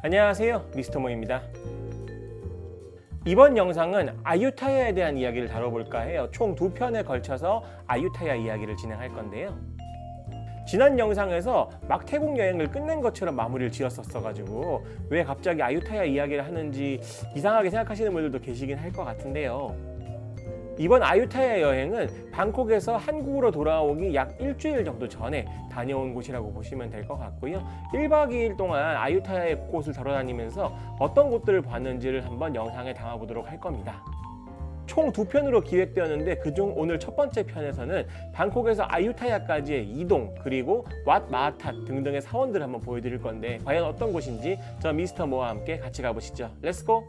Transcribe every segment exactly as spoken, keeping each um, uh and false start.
안녕하세요, 미스터 모입니다. 이번 영상은 아유타야에 대한 이야기를 다뤄볼까 해요. 총 두 편에 걸쳐서 아유타야 이야기를 진행할 건데요. 지난 영상에서 막 태국 여행을 끝낸 것처럼 마무리를 지었었어 가지고 왜 갑자기 아유타야 이야기를 하는지 이상하게 생각하시는 분들도 계시긴 할 것 같은데요. 이번 아유타야 여행은 방콕에서 한국으로 돌아오기 약 일주일 정도 전에 다녀온 곳이라고 보시면 될 것 같고요. 일 박 이 일 동안 아유타야의 곳을 돌아다니면서 어떤 곳들을 봤는지를 한번 영상에 담아보도록 할 겁니다. 총 두 편으로 기획되었는데 그중 오늘 첫 번째 편에서는 방콕에서 아유타야까지의 이동, 그리고 왓 마하탓 등등의 사원들을 한번 보여드릴 건데 과연 어떤 곳인지 저 미스터 모와 함께 같이 가보시죠. 렛츠고!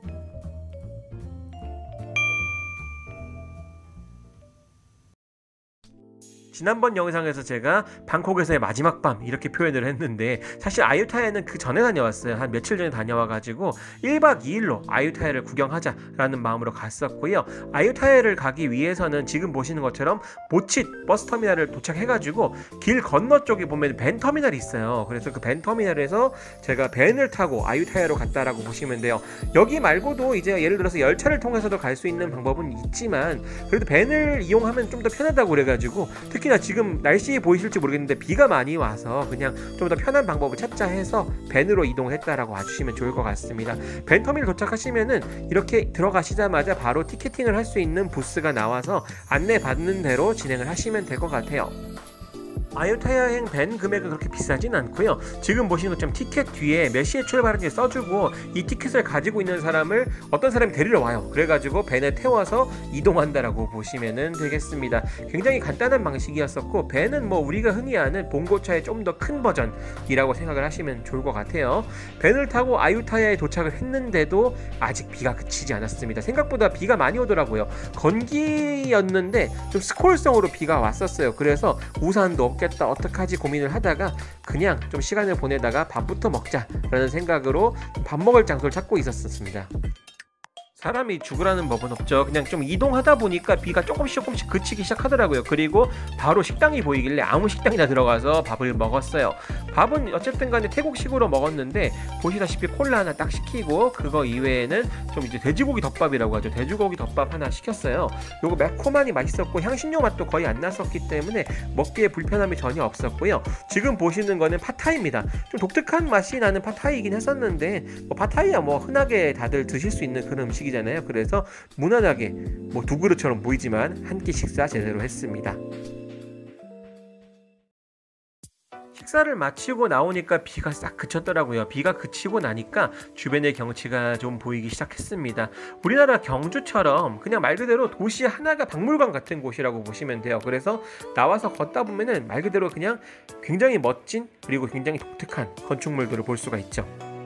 지난번 영상에서 제가 방콕에서의 마지막 밤 이렇게 표현을 했는데 사실 아유타야는 그 전에 다녀왔어요. 한 며칠 전에 다녀와가지고 일 박 이 일로 아유타야를 구경하자라는 마음으로 갔었고요. 아유타야를 가기 위해서는 지금 보시는 것처럼 모칫 버스터미널을 도착해가지고 길 건너 쪽에 보면 벤터미널이 있어요. 그래서 그 벤터미널에서 제가 벤을 타고 아유타야로 갔다라고 보시면 돼요. 여기 말고도 이제 예를 들어서 열차를 통해서도 갈 수 있는 방법은 있지만 그래도 벤을 이용하면 좀 더 편하다고 그래가지고 특히 특히나 지금 날씨 보이실지 모르겠는데 비가 많이 와서 그냥 좀 더 편한 방법을 찾자 해서 벤으로 이동을 했다라고 봐주시면 좋을 것 같습니다. 벤 터미널 도착하시면은 이렇게 들어가시자마자 바로 티켓팅을 할 수 있는 부스가 나와서 안내받는 대로 진행을 하시면 될 것 같아요. 아유타야행 벤 금액은 그렇게 비싸진 않고요. 지금 보시는 것처럼 티켓 뒤에 몇 시에 출발하는지 써주고 이 티켓을 가지고 있는 사람을 어떤 사람이 데리러 와요. 그래가지고 벤에 태워서 이동한다라고 보시면 되겠습니다. 굉장히 간단한 방식이었었고 벤은 뭐 우리가 흔히 아는 봉고차의 좀 더 큰 버전이라고 생각을 하시면 좋을 것 같아요. 벤을 타고 아유타야에 도착을 했는데도 아직 비가 그치지 않았습니다. 생각보다 비가 많이 오더라고요. 건기였는데 좀 스콜성으로 비가 왔었어요. 그래서 우산도 없게 어떡하지 고민을 하다가 그냥 좀 시간을 보내다가 밥부터 먹자라는 생각으로 밥 먹을 장소를 찾고 있었습니다. 사람이 죽으라는 법은 없죠. 그냥 좀 이동하다 보니까 비가 조금씩 조금씩 그치기 시작하더라고요. 그리고 바로 식당이 보이길래 아무 식당이나 들어가서 밥을 먹었어요. 밥은 어쨌든 간에 태국식으로 먹었는데 보시다시피 콜라 하나 딱 시키고 그거 이외에는 좀 이제 돼지고기 덮밥이라고 하죠. 돼지고기 덮밥 하나 시켰어요. 요거 매콤하니 맛있었고 향신료 맛도 거의 안 났었기 때문에 먹기에 불편함이 전혀 없었고요. 지금 보시는 거는 팟타이입니다. 좀 독특한 맛이 나는 팟타이이긴 했었는데 뭐 팟타이야 뭐 흔하게 다들 드실 수 있는 그런 음식이잖아요. 그래서 무난하게 뭐 두 그릇처럼 보이지만 한 끼 식사 제대로 했습니다. 식사를 마치고 나오니까 비가 싹 그쳤더라고요. 비가 그치고 나니까 주변의 경치가 좀 보이기 시작했습니다. 우리나라 경주처럼 그냥 말 그대로 도시 하나가 박물관 같은 곳이라고 보시면 돼요. 그래서 나와서 걷다 보면은 말 그대로 그냥 굉장히 멋진 그리고 굉장히 독특한 건축물들을 볼 수가 있죠.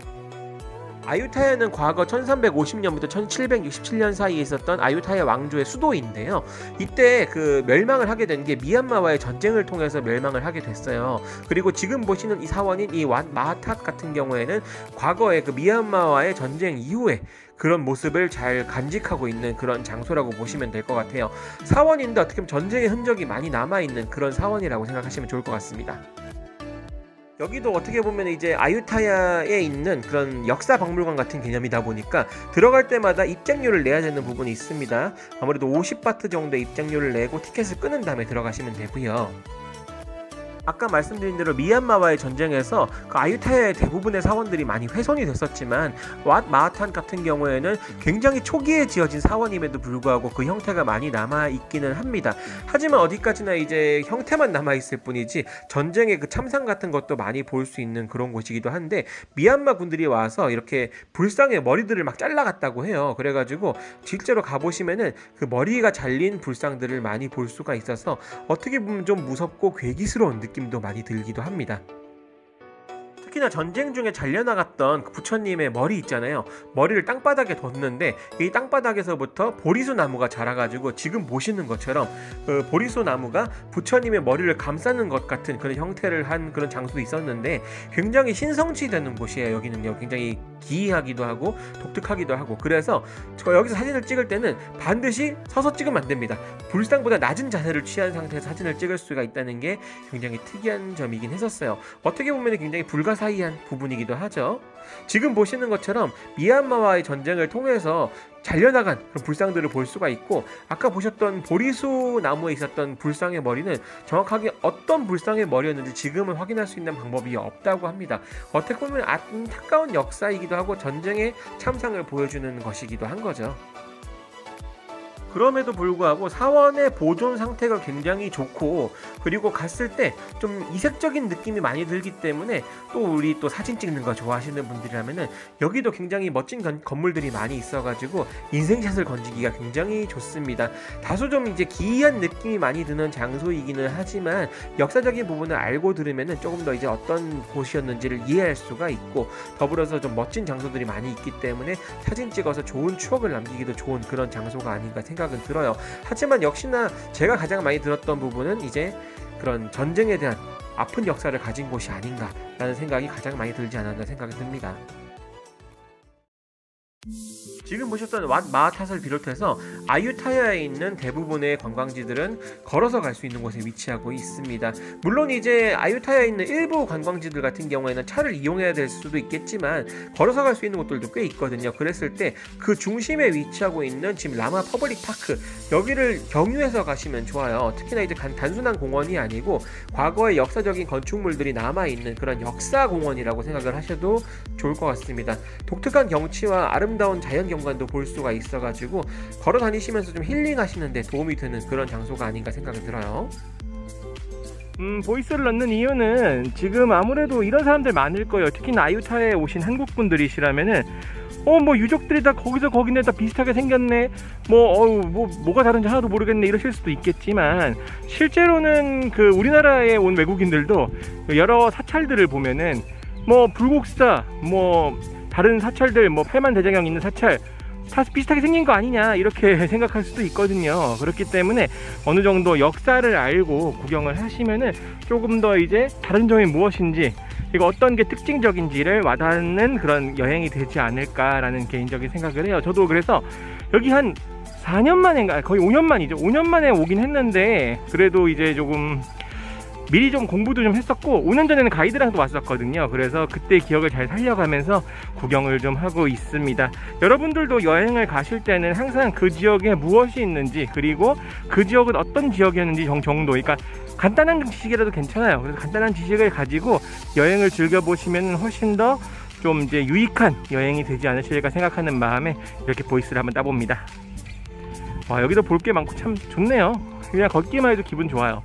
아유타야는 과거 천삼백오십 년부터 천칠백육십칠 년 사이에 있었던 아유타야 왕조의 수도인데요. 이때 그 멸망을 하게 된 게 미얀마와의 전쟁을 통해서 멸망을 하게 됐어요. 그리고 지금 보시는 이 사원인 이 왓 마하탓 같은 경우에는 과거에 그 미얀마와의 전쟁 이후에 그런 모습을 잘 간직하고 있는 그런 장소라고 보시면 될 것 같아요. 사원인데 어떻게 보면 전쟁의 흔적이 많이 남아있는 그런 사원이라고 생각하시면 좋을 것 같습니다. 여기도 어떻게 보면 이제 아유타야에 있는 그런 역사 박물관 같은 개념이다 보니까 들어갈 때마다 입장료를 내야 되는 부분이 있습니다. 아무래도 오십 바트 정도의 입장료를 내고 티켓을 끊은 다음에 들어가시면 되고요. 아까 말씀드린 대로 미얀마와의 전쟁에서 그 아유타야의 대부분의 사원들이 많이 훼손이 됐었지만 왓 마하탄 같은 경우에는 굉장히 초기에 지어진 사원임에도 불구하고 그 형태가 많이 남아있기는 합니다. 하지만 어디까지나 이제 형태만 남아있을 뿐이지 전쟁의 그 참상 같은 것도 많이 볼 수 있는 그런 곳이기도 한데 미얀마 군들이 와서 이렇게 불상의 머리들을 막 잘라갔다고 해요. 그래가지고 실제로 가보시면은 그 머리가 잘린 불상들을 많이 볼 수가 있어서 어떻게 보면 좀 무섭고 괴기스러운 느낌 느낌도 많이 들기도 합니다. 특히나 전쟁 중에 잘려나갔던 그 부처님의 머리 있잖아요. 머리를 땅바닥에 뒀는데 이 땅바닥에서부터 보리수 나무가 자라가지고 지금 보시는 것처럼 그 보리수 나무가 부처님의 머리를 감싸는 것 같은 그런 형태를 한 그런 장소도 있었는데 굉장히 신성치 되는 곳이에요. 여기는요. 굉장히 기이하기도 하고 독특하기도 하고, 그래서 저 여기서 사진을 찍을 때는 반드시 서서 찍으면 안 됩니다. 불상보다 낮은 자세를 취한 상태에서 사진을 찍을 수가 있다는 게 굉장히 특이한 점이긴 했었어요. 어떻게 보면 굉장히 불가사의한 부분이기도 하죠. 지금 보시는 것처럼 미얀마와의 전쟁을 통해서 잘려나간 그런 불상들을 볼 수가 있고, 아까 보셨던 보리수 나무에 있었던 불상의 머리는 정확하게 어떤 불상의 머리였는지 지금은 확인할 수 있는 방법이 없다고 합니다. 어떻게 보면 안타까운 역사이기도 하고 전쟁의 참상을 보여주는 것이기도 한 거죠. 그럼에도 불구하고 사원의 보존 상태가 굉장히 좋고, 그리고 갔을 때 좀 이색적인 느낌이 많이 들기 때문에 또 우리 또 사진 찍는 거 좋아하시는 분들이라면은 여기도 굉장히 멋진 건, 건물들이 많이 있어가지고 인생샷을 건지기가 굉장히 좋습니다. 다소 좀 이제 기이한 느낌이 많이 드는 장소이기는 하지만 역사적인 부분을 알고 들으면은 조금 더 이제 어떤 곳이었는지를 이해할 수가 있고, 더불어서 좀 멋진 장소들이 많이 있기 때문에 사진 찍어서 좋은 추억을 남기기도 좋은 그런 장소가 아닌가 생각은 들어요. 하지만 역시나 제가 가장 많이 들었던 부분은 이제 그런 전쟁에 대한 아픈 역사를 가진 곳이 아닌가라는 생각이 가장 많이 들지 않았나 생각이 듭니다. 지금 보셨던 왓 마하탓을 비롯해서 아유타야에 있는 대부분의 관광지들은 걸어서 갈 수 있는 곳에 위치하고 있습니다. 물론 이제 아유타야에 있는 일부 관광지들 같은 경우에는 차를 이용해야 될 수도 있겠지만 걸어서 갈 수 있는 곳들도 꽤 있거든요. 그랬을 때 그 중심에 위치하고 있는 지금 라마 퍼블릭 파크, 여기를 경유해서 가시면 좋아요. 특히나 이제 단순한 공원이 아니고 과거의 역사적인 건축물들이 남아있는 그런 역사 공원이라고 생각을 하셔도 좋을 것 같습니다. 독특한 경치와 아름다운 자연 경관도 볼 수가 있어가지고 걸어 다니시면서 좀 힐링하시는데 도움이 되는 그런 장소가 아닌가 생각이 들어요. 음, 보이스를 넣는 이유는 지금 아무래도 이런 사람들 많을 거예요. 특히나 아유타야에 오신 한국분들이시라면은 어 뭐 유족들이 다 거기서 거기네 다 비슷하게 생겼네, 뭐 어우 뭐 뭐가 다른지 하나도 모르겠네 이러실 수도 있겠지만, 실제로는 그 우리나라에 온 외국인들도 여러 사찰들을 보면은 뭐 불국사, 뭐 다른 사찰들, 뭐 팔만대장경 있는 사찰 다 비슷하게 생긴 거 아니냐 이렇게 생각할 수도 있거든요. 그렇기 때문에 어느 정도 역사를 알고 구경을 하시면은 조금 더 이제 다른 점이 무엇인지, 이거 어떤 게 특징적인지를 와닿는 그런 여행이 되지 않을까라는 개인적인 생각을 해요. 저도 그래서 여기 한 사 년 만인가, 거의 오 년 만이죠. 오 년 만에 오긴 했는데 그래도 이제 조금 미리 좀 공부도 좀 했었고, 오 년 전에는 가이드랑도 왔었거든요. 그래서 그때 기억을 잘 살려가면서 구경을 좀 하고 있습니다. 여러분들도 여행을 가실 때는 항상 그 지역에 무엇이 있는지, 그리고 그 지역은 어떤 지역이었는지 정도, 그러니까 간단한 지식이라도 괜찮아요. 그래서 간단한 지식을 가지고 여행을 즐겨보시면 훨씬 더 좀 이제 유익한 여행이 되지 않으실까 생각하는 마음에 이렇게 보이스를 한번 따봅니다. 와, 여기도 볼 게 많고 참 좋네요. 그냥 걷기만 해도 기분 좋아요.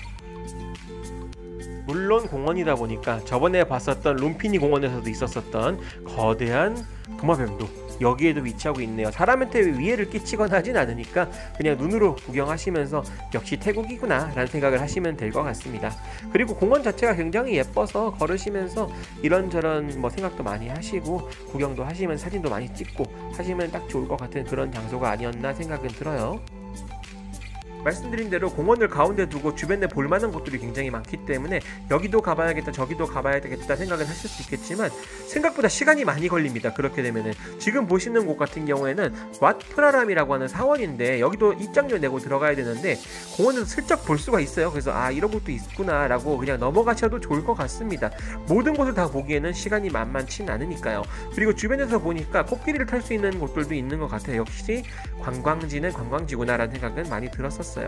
물론 공원이다 보니까 저번에 봤었던 룸피니 공원에서도 있었었던 거대한 도마뱀도 여기에도 위치하고 있네요. 사람한테 위해를 끼치거나 하진 않으니까 그냥 눈으로 구경하시면서 역시 태국이구나 라는 생각을 하시면 될 것 같습니다. 그리고 공원 자체가 굉장히 예뻐서 걸으시면서 이런저런 뭐 생각도 많이 하시고 구경도 하시면 사진도 많이 찍고 하시면 딱 좋을 것 같은 그런 장소가 아니었나 생각은 들어요. 말씀드린 대로 공원을 가운데 두고 주변에 볼만한 곳들이 굉장히 많기 때문에 여기도 가봐야겠다 저기도 가봐야 되겠다 생각은 하실 수 있겠지만 생각보다 시간이 많이 걸립니다. 그렇게 되면은 지금 보시는 곳 같은 경우에는 왓 프라람이라고 하는 사원인데 여기도 입장료 내고 들어가야 되는데 공원에서 슬쩍 볼 수가 있어요. 그래서 아 이런 곳도 있구나 라고 그냥 넘어가셔도 좋을 것 같습니다. 모든 곳을 다 보기에는 시간이 만만치 않으니까요. 그리고 주변에서 보니까 코끼리를 탈 수 있는 곳들도 있는 것 같아요. 역시 관광지는 관광지구나 라는 생각은 많이 들었었어요.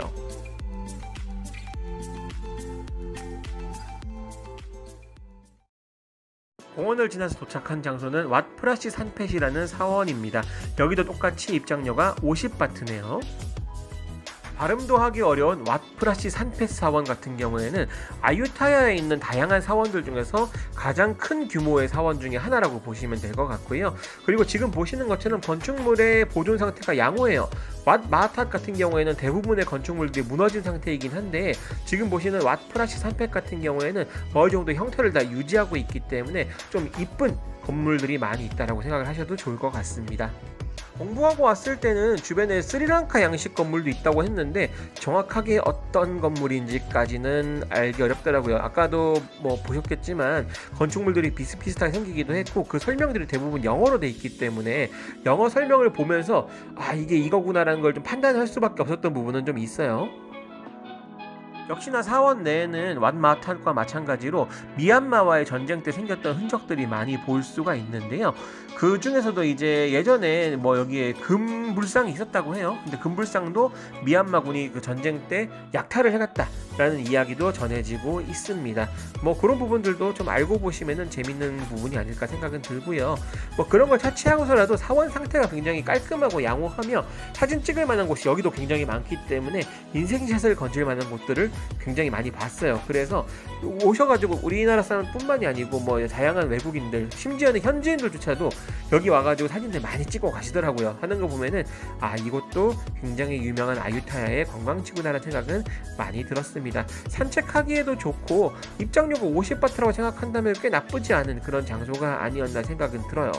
공원을 지나서 도착한 장소는 왓 프라시 산펫이라는 사원입니다. 여기도 똑같이 입장료가 오십 바트네요. 발음도 하기 어려운 왓 프라시 산펫 사원 같은 경우에는 아유타야에 있는 다양한 사원들 중에서 가장 큰 규모의 사원 중에 하나라고 보시면 될 것 같고요. 그리고 지금 보시는 것처럼 건축물의 보존 상태가 양호해요. 왓 마하탓 같은 경우에는 대부분의 건축물들이 무너진 상태이긴 한데 지금 보시는 왓 프라시 산펫 같은 경우에는 어느 정도 형태를 다 유지하고 있기 때문에 좀 이쁜 건물들이 많이 있다라고 생각을 하셔도 좋을 것 같습니다. 공부하고 왔을 때는 주변에 스리랑카 양식 건물도 있다고 했는데 정확하게 어떤 건물인지까지는 알기 어렵더라고요. 아까도 뭐 보셨겠지만 건축물들이 비슷비슷하게 생기기도 했고 그 설명들이 대부분 영어로 돼 있기 때문에 영어 설명을 보면서 아 이게 이거구나라는 걸 좀 판단할 수밖에 없었던 부분은 좀 있어요. 역시나 사원 내에는 왓마탄과 마찬가지로 미얀마와의 전쟁 때 생겼던 흔적들이 많이 볼 수가 있는데요. 그 중에서도 이제 예전에 뭐 여기에 금불상이 있었다고 해요. 근데 금불상도 미얀마군이 그 전쟁 때 약탈을 해갔다라는 이야기도 전해지고 있습니다. 뭐 그런 부분들도 좀 알고 보시면은 재밌는 부분이 아닐까 생각은 들고요. 뭐 그런 걸 차치하고서라도 사원 상태가 굉장히 깔끔하고 양호하며 사진 찍을 만한 곳이 여기도 굉장히 많기 때문에 인생샷을 건질 만한 곳들을 굉장히 많이 봤어요. 그래서 오셔가지고 우리나라 사람뿐만이 아니고 뭐 다양한 외국인들 심지어는 현지인들조차도 여기 와가지고 사진들 많이 찍고 가시더라고요. 하는 거 보면은 아 이곳도 굉장히 유명한 아유타야의 관광지구나라는 생각은 많이 들었습니다. 산책하기에도 좋고 입장료가 오십 바트라고 생각한다면 꽤 나쁘지 않은 그런 장소가 아니었나 생각은 들어요.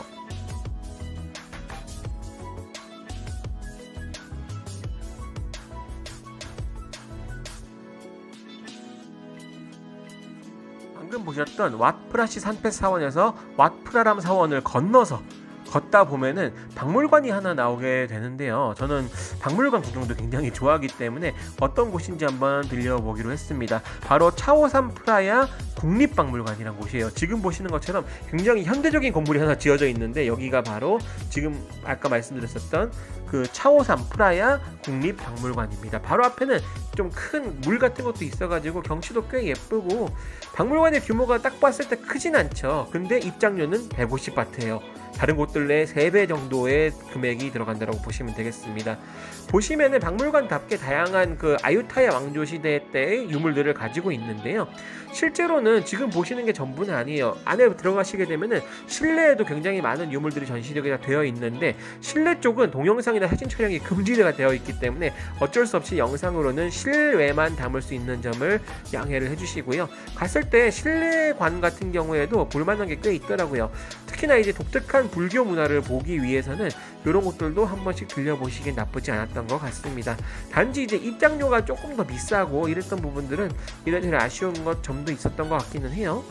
방금 보셨던 왓프라시 산펫 사원에서 왓프라람 사원을 건너서 걷다 보면은 박물관이 하나 나오게 되는데요. 저는 박물관 구경도 굉장히 좋아하기 때문에 어떤 곳인지 한번 들려보기로 했습니다. 바로 차오산 프라야 국립박물관이란 곳이에요. 지금 보시는 것처럼 굉장히 현대적인 건물이 하나 지어져 있는데 여기가 바로 지금 아까 말씀드렸었던 그 차오산 프라야 국립박물관입니다. 바로 앞에는 좀 큰 물 같은 것도 있어가지고 경치도 꽤 예쁘고 박물관의 규모가 딱 봤을 때 크진 않죠. 근데 입장료는 백오십 바트예요. 다른 곳들의 세 배 정도의 금액이 들어간다고 보시면 되겠습니다. 보시면은 박물관답게 다양한 그 아유타야 왕조 시대 때의 유물들을 가지고 있는데요. 실제로는 지금 보시는 게 전부는 아니에요. 안에 들어가시게 되면은 실내에도 굉장히 많은 유물들이 전시되어 되어 있는데 실내 쪽은 동영상이나 사진 촬영이 금지가 되어 있기 때문에 어쩔 수 없이 영상으로는 실외만 담을 수 있는 점을 양해를 해주시고요. 갔을 때 실내관 같은 경우에도 볼만한 게 꽤 있더라고요. 특히나 이제 독특한 불교 문화를 보기 위해서는 이런 곳들도 한 번씩 들려보시긴 나쁘지 않았던 것 같습니다. 단지 이제 입장료가 조금 더 비싸고 이랬던 부분들은 이래저래 아쉬운 것 점도 있었던 것 같기는 해요.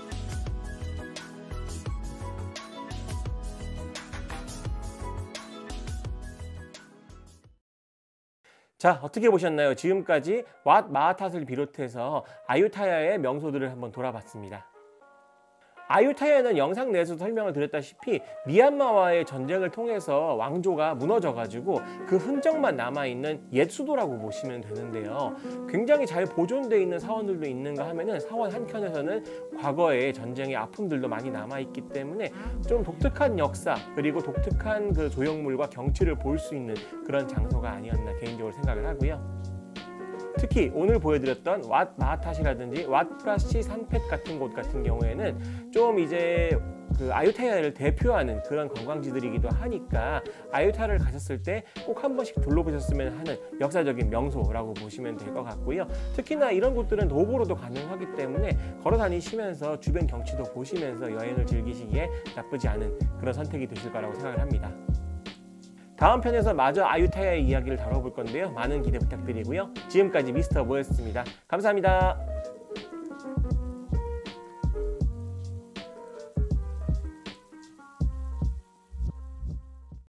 자, 어떻게 보셨나요? 지금까지 왓 마하탓을 비롯해서 아유타야의 명소들을 한번 돌아봤습니다. 아유타야는 영상 내에서도 설명을 드렸다시피 미얀마와의 전쟁을 통해서 왕조가 무너져가지고 그 흔적만 남아있는 옛 수도라고 보시면 되는데요. 굉장히 잘 보존되어 있는 사원들도 있는가 하면은 사원 한켠에서는 과거의 전쟁의 아픔들도 많이 남아있기 때문에 좀 독특한 역사 그리고 독특한 그 조형물과 경치를 볼 수 있는 그런 장소가 아니었나 개인적으로 생각을 하고요. 특히 오늘 보여드렸던 왓 마하탓이라든지 왓프라시 산펫 같은 곳 같은 경우에는 좀 이제 그 아유타야를 대표하는 그런 관광지들이기도 하니까 아유타야를 가셨을 때 꼭 한 번씩 둘러보셨으면 하는 역사적인 명소라고 보시면 될 것 같고요. 특히나 이런 곳들은 도보로도 가능하기 때문에 걸어 다니시면서 주변 경치도 보시면서 여행을 즐기시기에 나쁘지 않은 그런 선택이 되실 거라고 생각을 합니다. 다음 편에서 마저 아유타야의 이야기를 다뤄볼 건데요. 많은 기대 부탁드리고요. 지금까지 미스터 모였습니다. 감사합니다.